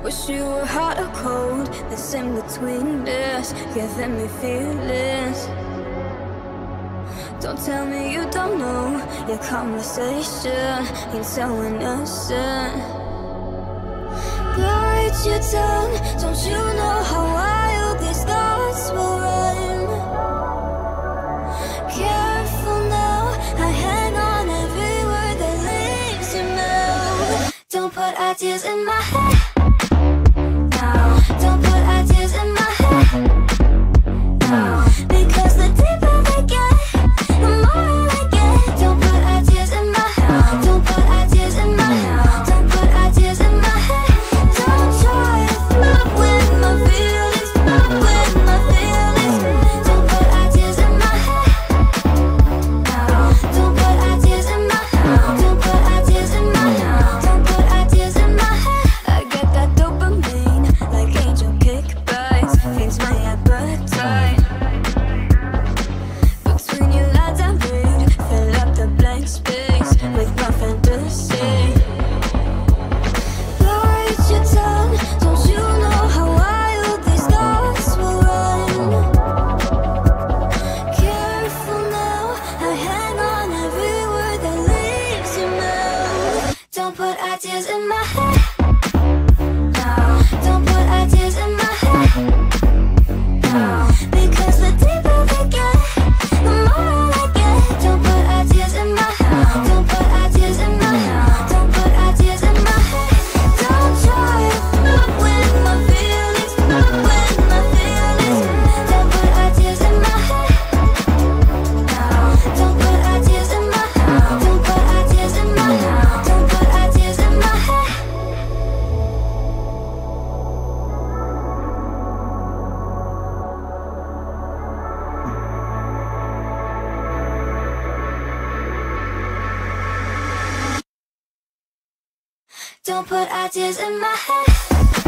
Wish you were hot or cold, this in-between-ness, giving me feelings. Don't tell me you don't know, your conversation ain't so innocent. Bite your tongue, don't you know how wild these thoughts will run? Careful now, I hang on every word that leaves your mouth. Don't put ideas in my head. Don't put ideas in my head, no. Because the deeper they get, the more I get. Don't put ideas in my head. Don't put ideas in my head. Don't put ideas in my head. Don't try to fuck with my feelings, fuck with my feelings. Don't put ideas in my head, no. Don't put ideas in my head. Don't put ideas in my head. Don't put ideas in my head. I get that dopamine like angel kickbacks, feeds my appetite. Between your lines I read, fill up the blank space with my fantasy. Bite your tongue, don't you know how wild these thoughts will run? Careful now, I hang on every word that leaves your mouth. Don't put ideas in my head. Don't put ideas in my head, no. Because the deeper they get, the more I get. Don't put ideas in my head. Don't put ideas in my head. Don't put ideas in my head. Don't try to fuck with my feelings, fuck with my feelings. Don't put ideas in my head, no. Don't put ideas in my head. Don't put ideas in my head. Don't put ideas in my head. Don't put ideas in my head.